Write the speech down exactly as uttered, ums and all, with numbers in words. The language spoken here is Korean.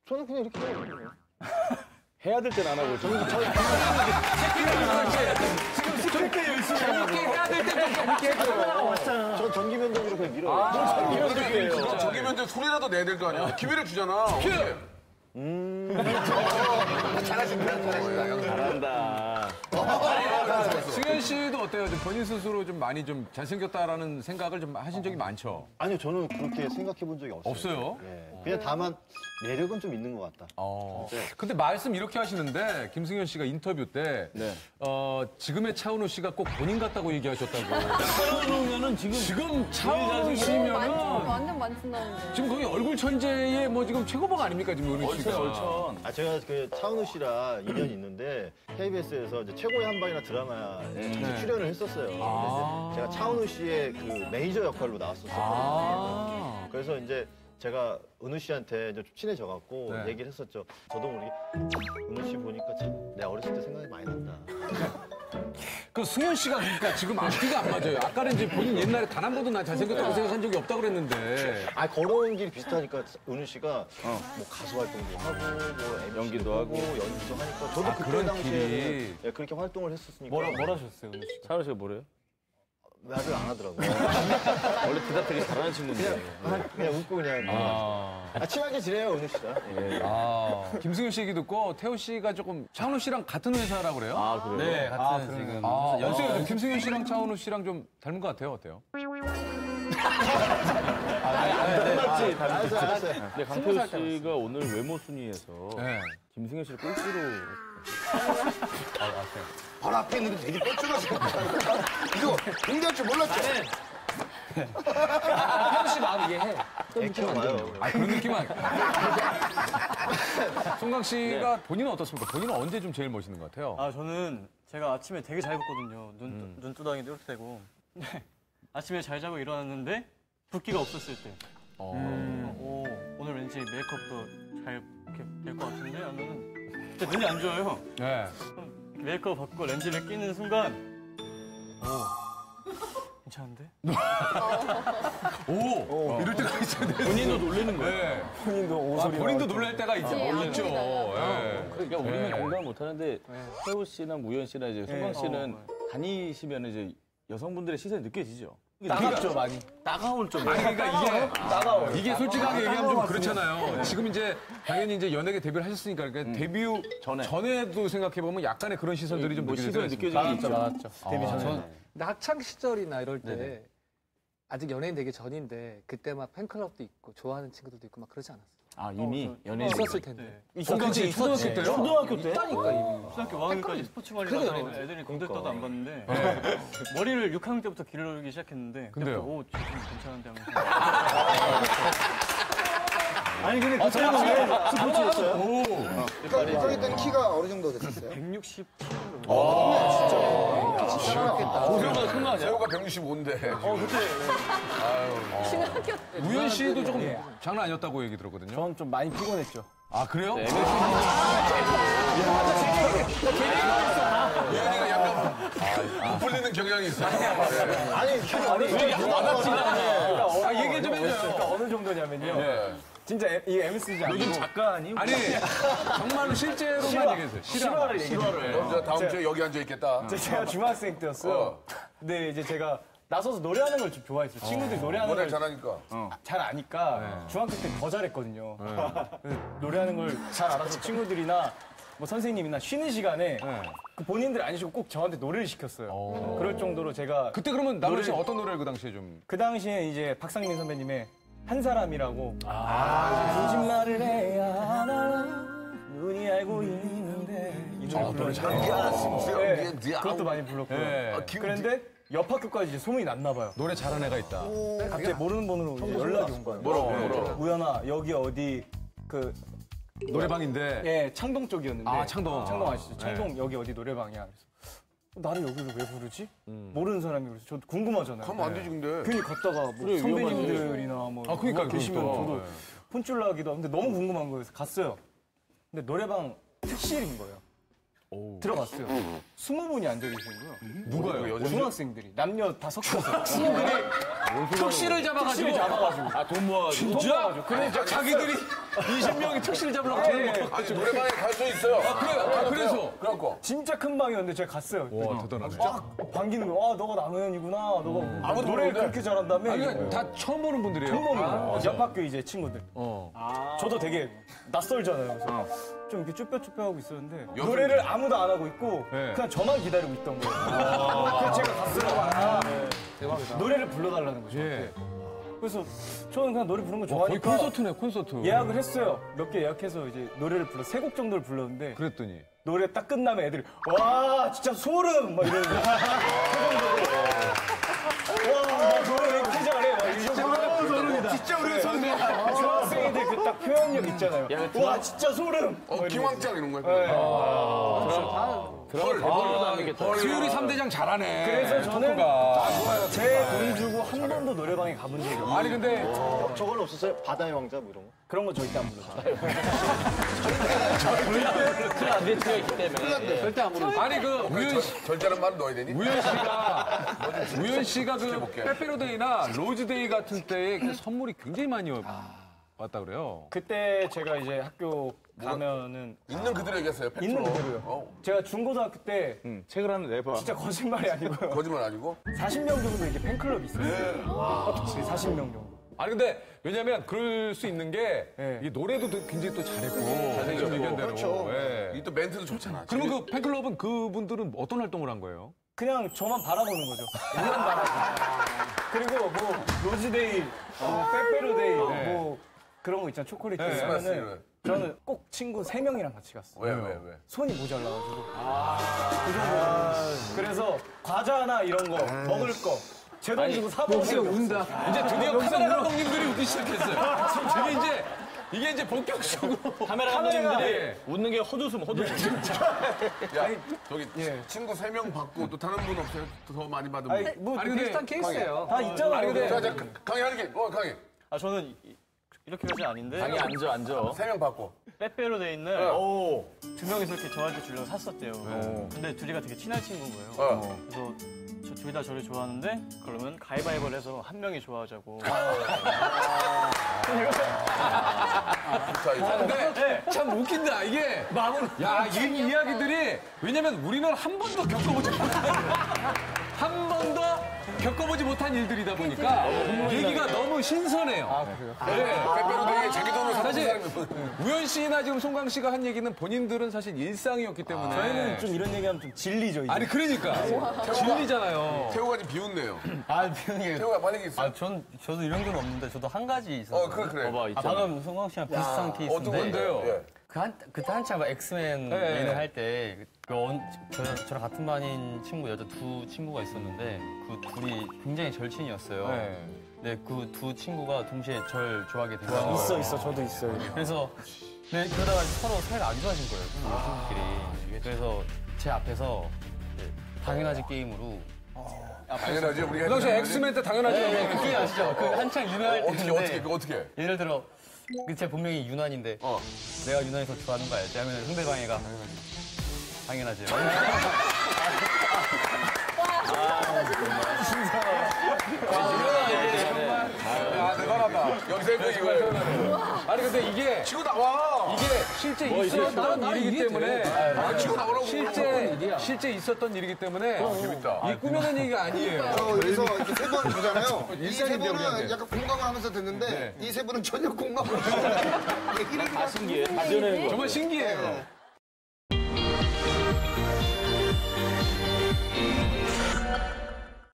저는 그냥 이렇게 해요. 해야 될 땐 안 하고 지금 그렇게 열심히 재밌게 해야 될 때 좀 재밌게 해줘요. 전 전기 면도기로 그냥 밀어요. 아, 전기 면도기예요. 전기 면도 소리라도 내야 될 거 아니야. 기회를 주잖아. 어떻게? 음. 잘하신다, 잘하신다. 형 잘한다. 승현 씨도 어때요? 좀 본인 스스로 좀 많이 좀 잘생겼다라는 생각을 좀 하신 적이 많죠? 아니요, 저는 그렇게 생각해 본 적이 없어요. 없어요? 예. 그냥 다만 매력은 좀 있는 것 같다. 어. 네. 근데 말씀 이렇게 하시는데 김승현 씨가 인터뷰 때 네. 어, 지금의 차은우 씨가 꼭 본인 같다고 얘기하셨다고. 차은우면은 지금 지금 차은우 완전, 씨면은 완전 많친다는데. 지금 거기 얼굴 천재의 뭐 지금 최고봉 아닙니까 지금 은우 얼천 씨가. 얼천. 아, 제가 그 차은우 씨랑 인연이 있는데 케이비에스에서 이제 최고의 한방이나 드라마에 잠시 출연을 했었어요. 아. 근데 제가 차은우 씨의 그 매니저 역할로 나왔었어요. 아. 그래서 이제 제가 은우 씨한테 이제 좀 친해져갖고 네. 얘기를 했었죠. 저도 모르게 은우 씨 보니까 참 내 어렸을 때 생각이 많이 난다. 그 승현 씨가 그러니까 지금 앞뒤가 안 맞아요. 아까는 이제 본인 옛날에 단 한 번도 난 잘생겼다고 생각한 적이 없다고 그랬는데. 아, 걸어온 길이 비슷하니까 은우 씨가 뭐 가수 활동도 하고 뭐 엠씨도 연기도 하고. 연기도 하니까 저도 아, 그때 그런 당시에 길이. 예, 그렇게 활동을 했었으니까 뭐라 뭐라 하셨어요, 은우 씨? 차은우 씨가 뭐래요? 말을 안 하더라고요. 원래 대답 되게 잘하는 친구인데. 그냥 웃고 그냥 아. 아, 친하게 지내요, 은우 씨가. 예. 아. 김승현 씨 얘기 듣고 태호 씨가 조금 차은우 씨랑 같은 회사라고 그래요? 아, 그래요? 네, 같은 지금. 아, 어때요? 좀 김승현 씨랑 차은우 씨랑 좀 닮은 것 같아요? 어때요? 닮았지, 닮았지. 알았어요, 알았어요. 근데 강태호 씨가 오늘 외모 순위에서 네. 김승현 씨를 꼴찌로. 바로 앞에 있는데 되게 뻘쭘하지. 이거 공개할 줄 몰랐죠? 태우 씨 마음 이해해. 액션 와요. 아, 그런 느낌 아니에요? 송강 씨가 본인은 어떻습니까? 본인은 언제 좀 제일 멋있는 것 같아요? 아, 저는 제가 아침에 되게 잘 붓거든요. 눈, 음. 눈두덩이도 이렇게 되고. 네. 아침에 잘 자고 일어났는데 붓기가 없었을 때. 어. 어, 오, 오늘 왠지 메이크업도 잘 이렇게 될 것 같은데? 하면은 진짜 눈이 안 좋아요. 네. 메이크업 벗고 렌즈를 끼는 순간 오, 괜찮은데? 오! 이럴 때가 있어야 돼. 본인도 놀라는 거예요. 네. 본인도 아, 본인도 놀랄 때가 있죠. 네, 있죠. 예. 그러니까 우리는 네. 공감 못하는데 태호 씨나 무현 씨나 이제 송강 씨는 어, 다니시면 이제 여성분들의 시선이 느껴지죠. 따갑죠, 많이. 따가울 좀. 아니, 그러니까 이게, 따가워요. 이게 솔직하게 얘기하면 좀 그렇잖아요. 지금 이제 당연히 이제 연예계 데뷔를 하셨으니까 그러니까 데뷔 전에. 전에도 생각해보면 약간의 그런 시선들이 좀 뭐 느껴지죠. 시선이 느껴지긴 있죠. 많았죠. 데뷔 전에. 근데 학창 시절이나 이럴 때 아직 연예인 되기 전인데 그때 막 팬클럽도 있고 좋아하는 친구들도 있고 막 그러지 않았어요? 아, 이미 연예인. 있었을 텐데. 송강 씨 초등학교 때요? 초등학교 때? 있다니까 이미. 초등학교 오 학년까지 스포츠 관리 그래도 가서 연예인. 애들이 공들떠도 안 봤는데 머리를 육 학년 때부터 기르기 시작했는데 근데요? 오, 좀 괜찮은데 하면서 아니, 근데 그때 당시에 스포츠였어요? 그러니까 그러기 때는 키가 어느 정도 됐었어요? 백육십칠 고생보다 큰거 아니야? 세호가 백육십오인데. 어, 그때 중학교 우현 씨도 조금 장난 아니었다고 얘기 들었거든요. 전 좀 많이 피곤했죠. 아, 그래요? 우현이가 약간 못 풀리는 경향이 있어요. 아니, 키가 어렸을 때 아, 얘기 좀 해줘요. 그러니까 어느 정도냐면요. 진짜 에- 이 엠에스지 아니고 요즘 작가 아니? 아니, 정말로 실제로만 얘기해주세요. 실화를. 실화를 그럼 저 다음 주에 여기 앉아 있겠다. 제가 중학생 때였어요. 근데 이제 제가 나서서 노래하는 걸 좀 좋아했어요. 친구들이 노래하는 노래 걸 잘하니까. 잘 아니까 중학교 때 더 잘했거든요. 그래서 노래하는 걸 잘 알아서 친구들이나 뭐 선생님이나 쉬는 시간에 그 본인들 안 쉬고 꼭 저한테 노래를 시켰어요. 그럴 정도로 제가 그때 그러면 남은 씨 노래를- 어떤 노래를 그 당시에 좀. 그 당시에 이제 박상민 선배님의 한 사람이라고 거짓말을 해야 하나 눈이 알고 있는데 이 노래 불렀는데 네, 그것도 많이 불렀고요. 네. 그런데 옆 학교까지 이제 소문이 났나 봐요. 노래 잘하는 애가 있다. 갑자기 모르는 번호로 이제 연락이 온 거예요. 뭐라고, 뭐라고? 우연아 여기 어디 그 노래방인데. 예, 창동 쪽이었는데. 아, 창동. 창동 아시죠? 네. 창동 여기 어디 노래방이야. 그래서 어, 나를 여기로 왜 부르지? 모르는 사람이 그래서 저도 궁금하잖아요. 하면 안 되지, 근데. 괜히 갔다가 뭐 그래, 선배님들이나 뭐 아, 그러니까, 누가 계시면 그것도. 저도 네. 폰줄 나기도 하는데 너무 궁금한 거예요. 그래서 갔어요. 근데 노래방 특실인 거예요. 들어갔어요. 스무 분이 앉아 계신 거예요. 누가요? 중학생들이 남녀 다 섞여서 친구들이 특실을 잡아가지고. 잡아가지고. 아, 돈 모아가지고. 진짜? 그러니까 자기들이 이십 명이 특실을 잡으려고 돈을 네. 모아가지고. 아니, 노래방에 갈 수 있어요. 아, 그래, 아, 그래서. 그래갖고. 진짜 큰 방이었는데 제가 갔어요. 와, 대단하네. 막 반기는 거야. 아, 너가 남은현이구나. 너가 아무도 노래를 모르는데? 그렇게 잘한다며. 아니, 그러니까 다 처음 보는 분들이에요. 처음 보는 아, 거예요. 옆 학교 이제 친구들. 어. 저도 되게 낯설잖아요. 그래서 좀 이렇게 쭈뼛쭈뼛하고 있었는데 노래를 아무도 안 하고 있고 네. 그냥 저만 기다리고 있던 거예요. 그래서 제가 갔어요. 대박이다. 노래를 불러달라는 거죠. 예. 그래서 저는 그냥 노래 부르는 거 와, 거의 좋아하니까 콘서트네, 콘서트. 예약을 했어요. 몇 개 예약해서 이제 노래를 불러 세 곡 정도를 불렀는데 그랬더니. 노래 딱 끝나면 애들이 와 진짜 소름 막 이러는 거야. 와나 노래 왜 이렇게 잘해? 막 이런 소름이다. 진짜 우리가 소름이야. 중학생인데 그 딱 표현력 있잖아요. 와 진짜 소름. 어, 기왕짱 이런 거야. 드라마 대본으로 나오겠다. 수율이 삼 대장 잘하네. 그래서 저는 가 제 돈 주고 한 번도 노래방에 가본 적이 없어요. 아니, 근데. 어, 저건 없었어요? 바다의 왕자 뭐 이런 거? 그런 거 절대 안 불러요. 큰 안대치가 있기 때문에. 절대 안 부르죠. 아니, 그, 우현 씨. 절자는 말은 넣어야 되니? 우현 씨가 우현 씨가 그 빼빼로데이나 로즈데이 같은 때에 그 선물이 굉장히 많이 왔다 그래요. 그때 제가 이제 학교 가면은 있는 그대로 얘기했어요. 팩트로. 있는 그대로요. 어, 제가 중고등학교 때 책을 하나 내봐. 진짜 거짓말이 아니고요. 거짓말 아니고. 사십 명 정도 이렇게 팬클럽이 있어요. 사십 명 정도. 아니 근데 왜냐면 그럴 수 있는 게 네. 이 노래도 또 굉장히 또 잘했고 지금 얘기한 대로. 그렇죠. 예. 이 또 멘트도 좋잖아. 그러면 그 팬클럽은 그분들은 어떤 활동을 한 거예요? 그냥 저만 바라보는 거죠. 물만 바라보고. 그리고 뭐 로즈데이, 뭐 빼빼로데이, 뭐 그런 거 있잖아. 초콜릿 네. 하면은 크리스마스. 저는 꼭 친구 세 명이랑 같이 갔어요. 왜, 왜, 왜? 손이 모자라가지고. 그 정도. 그래서 과자나 이런 거 먹을 거. 제 돈 주고 사 먹으면 운다. 이제 드디어 카메라 감독님들이 웃기 시작했어요. 지금 이게 이제 이게 이제 본격적으로 카메라 감독님들이 웃는 게 헛웃음, 헛웃음. 야, 저기 친구 세 명 받고 또 다른 분 없어요? 더 많이 받으면. 아니, 뭐 아니, 근데 비슷한 케이스예요. 다 있잖아요. 아니, 근데 자, 자, 강의 하는 게, 어, 강의. 아 저는 이- 이렇게까지 아닌데 방이 앉아, 앉아. 세 명 받고. 빼빼로데이는 오. 두 명이서 이렇게 저한테 주려고 샀었대요. 근데 둘이가 되게 친한 친구인 거예요. 어. 그래서 둘 다 저를 좋아하는데 그러면 가위바위보를 해서 한 명이 좋아하자고. 좋다, 이거. 근데 참 웃긴다 이게 마음은 야이 이야기들이 왜냐면 우리는 한 번도 겪어보지 못한 한 번도 겪어보지 못한 일들이다 보니까 얘기가 너무 신선해요. 아 그래요? 네. 빼빼로데이에 자기 돈으로 사는 사실 사람이 우현 씨나 지금 송강 씨가 한 얘기는 본인들은 사실 일상이었기 때문에 저희는 좀 이런 얘기하면 좀 진리죠. 이제. 아니 그러니까 진리잖아요. 태호가 지금 비웃네요. 아 비운게. 태호가 만약에 있어. 아 전 저도 이런 건 없는데 저도 한 가지 있었어요. 어, 그래, 그래. 봐봐, 아, 있잖아. 방금 송강 씨랑 비슷한 어떤 케이스인데. 건데요? 예. 그 한, 그때 한참 막 엑스맨 네. 예능 할 때, 그, 어, 저, 저랑 같은 반인 친구, 여자 두 친구가 있었는데, 그 둘이 굉장히 절친이었어요. 네. 네, 그 두 친구가 동시에 절 좋아하게 된 거예요. 있어 있어 저도 있어요. 그래서, 네, 그러다가 서로 사이가 안 좋아진 거예요, 그 친구끼리. 그래서 제 앞에서 이제 당연하지 게임으로. 당연하지, 우리가. 송강 씨 엑스맨 때 당연하죠. 네, 그 게임 아시죠? 그 한창 유명할 어떻게, 때인데. 어떻게, 그거 어떻게. 예를 들어, 그 제 본명이 유난인데, 어. 내가 유난이 더 좋아하는 거 알지? 하면 상대방이가 당연하지. 아 대단하다. 여기서 해보 이거예요. 아니 근데 이게 치고 나와. 이게 실제 있었던 일이기 때문에 아, 치고 나오라고. 실제 실제 있었던 일이기 때문에 재밌다. 이 꾸며낸 얘기가 아니에요. 어, 여기서 이렇게 세 번 보잖아요. 이 세 일상인데, 분은 우리한테. 약간 공감을 하면서 듣는데 네. 이 세 분은 전혀 공감을 안 해요. 얘기를 그냥 신기해. 다 전해는 거. 정말 신기해요.